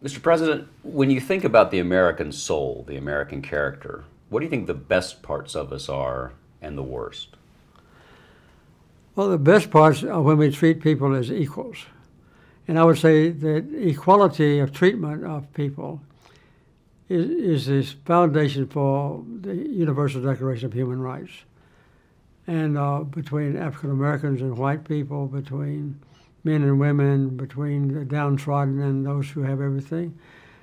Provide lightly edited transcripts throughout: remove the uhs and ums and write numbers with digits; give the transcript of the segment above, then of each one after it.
Mr. President, when you think about the American soul, the American character, what do you think the best parts of us are and the worst? Well, the best parts are when we treat people as equals. And I would say that equality of treatment of people is the foundation for the Universal Declaration of Human Rights. And between African Americans and white people, between men and women, between the downtrodden and those who have everything.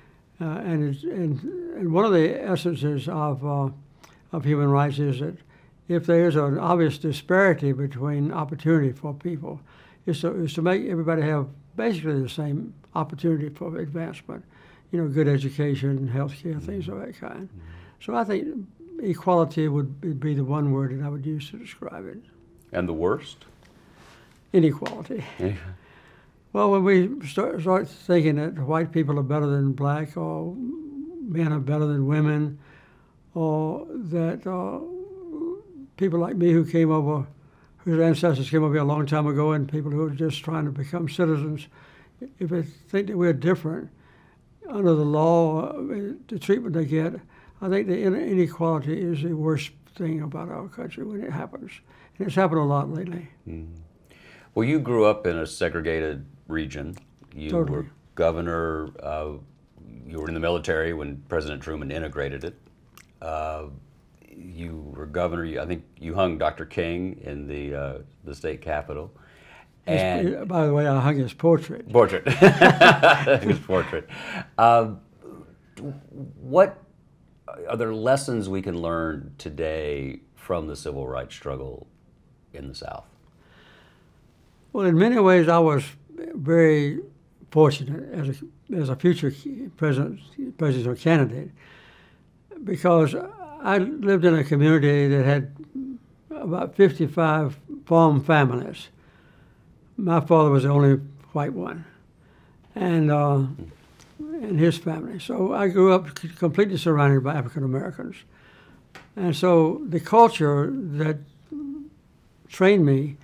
And one of the essences of human rights is that if there is an obvious disparity between opportunity for people, is to make everybody have basically the same opportunity for advancement. You know, good education, health care, things of that kind. So I think equality would be the one word that I would use to describe it. And the worst? Inequality. Yeah. Well, when we start thinking that white people are better than black, or men are better than women, or that people like me who came over, whose ancestors came over here a long time ago, and people who are just trying to become citizens, if they think that we're different under the law, the treatment they get, I think the inequality is the worst thing about our country when it happens. And it's happened a lot lately. Mm-hmm. Well, you grew up in a segregated region. You Totally. were governor. You were in the military when President Truman integrated it. You were governor. I think you hung Dr. King in the state capitol. And By the way, I hung his portrait. Portrait. His portrait. What are there lessons we can learn today from the civil rights struggle in the South? Well, in many ways, I was very fortunate as a future presidential candidate, because I lived in a community that had about 55 farm families. My father was the only white one, and his family. So I grew up completely surrounded by African Americans. And so the culture that trained me,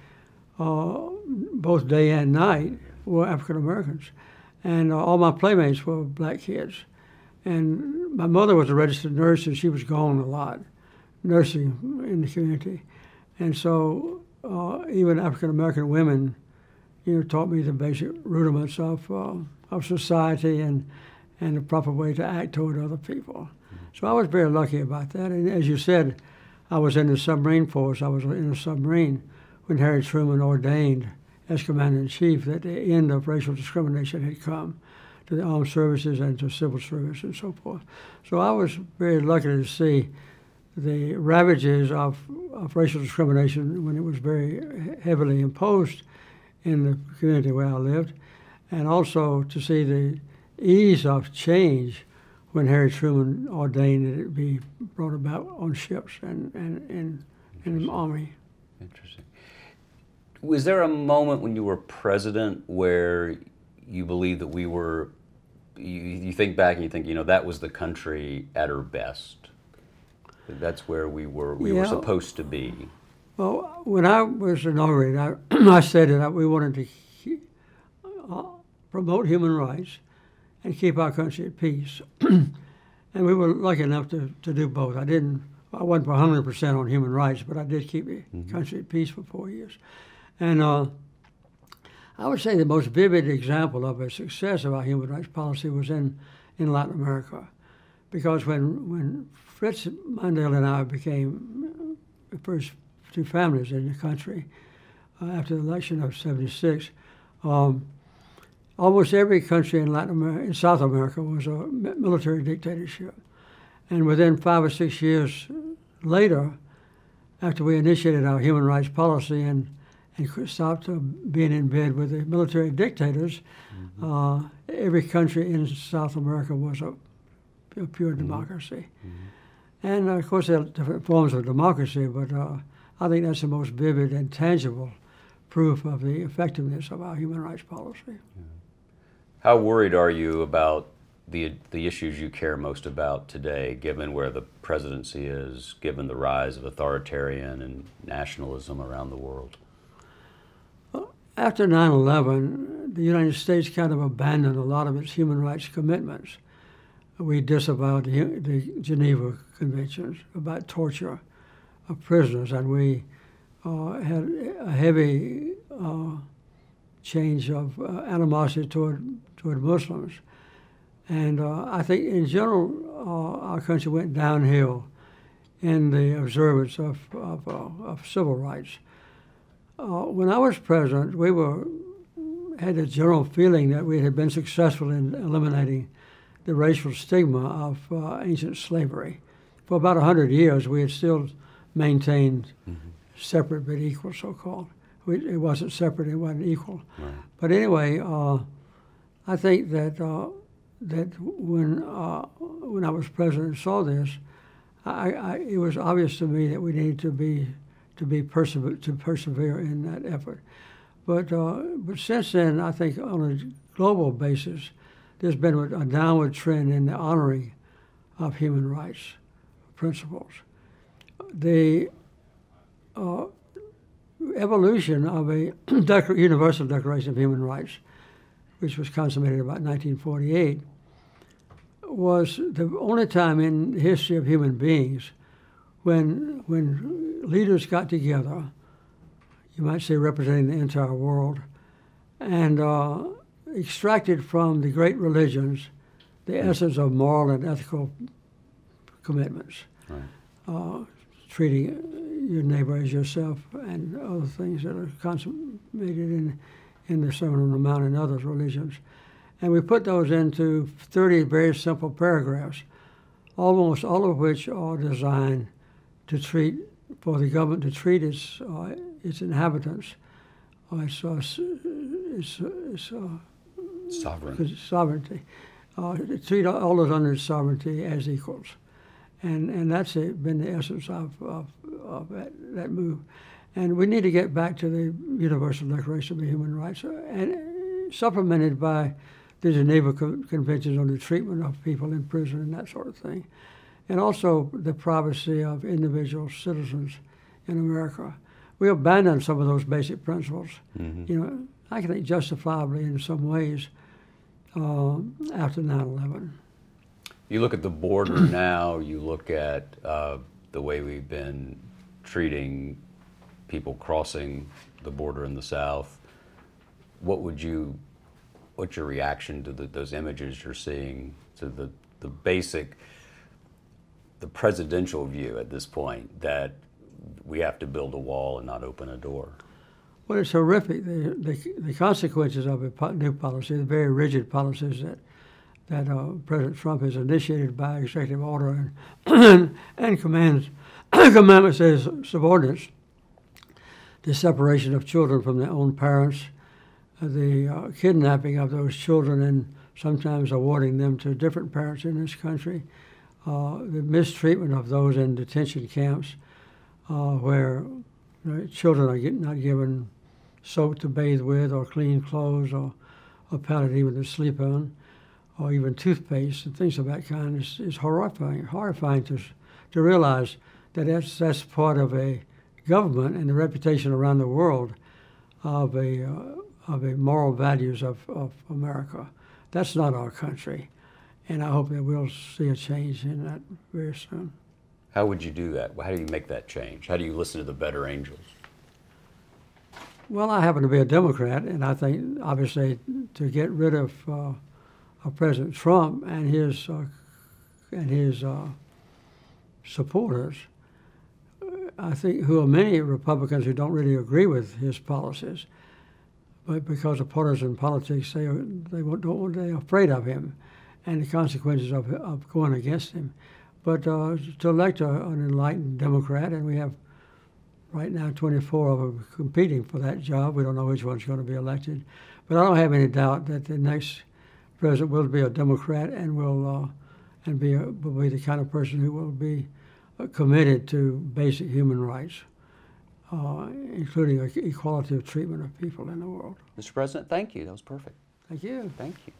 both day and night, were African Americans. And all my playmates were black kids. And my mother was a registered nurse, and she was gone a lot, nursing in the community. And so even African American women, taught me the basic rudiments of society and the proper way to act toward other people. So I was very lucky about that. And as you said, I was in the submarine force. I was in a submarine when Harry Truman ordained as Commander-in-Chief that the end of racial discrimination had come to the armed services and to civil service and so forth. So I was very lucky to see the ravages of racial discrimination when it was very heavily imposed in the community where I lived, and also to see the ease of change when Harry Truman ordained that it be brought about on ships and in the Army. Interesting. Was there a moment when you were president where you believe that we were, you think back and you think, that was the country at her best? That's where we were supposed to be. Well, when I was inaugurated, I said that we wanted to promote human rights and keep our country at peace. And we were lucky enough to do both. I wasn't for 100% on human rights, but I did keep the country at peace for 4 years. And I would say the most vivid example of a success of our human rights policy was in Latin America. Because when Fritz Mandela and I became the first two families in the country after the election of '76, almost every country in South America was a military dictatorship. And within 5 or 6 years later, after we initiated our human rights policy and stopped being in bed with the military dictators, every country in South America was a pure democracy. And of course, there are different forms of democracy, but I think that's the most vivid and tangible proof of the effectiveness of our human rights policy. How worried are you about the issues you care most about today, given where the presidency is, given the rise of authoritarian and nationalism around the world? After 9/11, the United States kind of abandoned a lot of its human rights commitments. We disavowed the Geneva Conventions about torture of prisoners, and we had a heavy change of animosity toward Muslims. And I think in general, our country went downhill in the observance of civil rights. When I was president, we had a general feeling that we had been successful in eliminating the racial stigma of ancient slavery. For about 100 years, we had still maintained separate but equal, so-called. It wasn't separate, it wasn't equal. Right. But anyway, I think that when I was president and saw this, it was obvious to me that we needed to persevere in that effort. But since then, I think on a global basis, there's been a downward trend in the honoring of human rights principles. The evolution of a Universal Declaration of Human Rights, which was consummated about 1948, was the only time in the history of human beings when leaders got together, you might say representing the entire world, and extracted from the great religions the essence of moral and ethical commitments, Right. Treating your neighbor as yourself and other things that are consummated in the Sermon on the Mount and other religions. And we put those into 30 very simple paragraphs, almost all of which are designed for the government to treat its inhabitants, sovereignty, to treat all those under its sovereignty as equals. And that's been the essence of that move. And we need to get back to the Universal Declaration of Human Rights, and supplemented by the Geneva Conventions on the treatment of people in prison and that sort of thing. And also the privacy of individual citizens in America. We abandoned some of those basic principles, I think justifiably in some ways, after 9/11. You look at the border now, you look at the way we've been treating people crossing the border in the South. What's your reaction to those images you're seeing, to the presidential view at this point that we have to build a wall and not open a door? Well, it's horrific. The consequences of a new policy, the very rigid policies that President Trump has initiated by executive order and commandments to his subordinates, the separation of children from their own parents, the kidnapping of those children and sometimes awarding them to different parents in this country, the mistreatment of those in detention camps where children are not given soap to bathe with or clean clothes or a pallet even to sleep on, or even toothpaste and things of that kind is horrifying to realize that that's part of a government and the reputation around the world of a moral values of America. That's not our country, and I hope that we'll see a change in that very soon. How would you do that? How do you make that change? How do you listen to the better angels? Well, I happen to be a Democrat, and I think obviously to get rid of President Trump and his supporters, I think, who are many Republicans who don't really agree with his policies, but because of partisan politics, they're afraid of him and the consequences of going against him. But to elect an enlightened Democrat, and we have right now 24 of them competing for that job. We don't know which one's going to be elected, but I don't have any doubt that the next president will be a Democrat and will be the kind of person who will be committed to basic human rights, including equality of treatment of people in the world. Mr. President, thank you. That was perfect. Thank you. Thank you.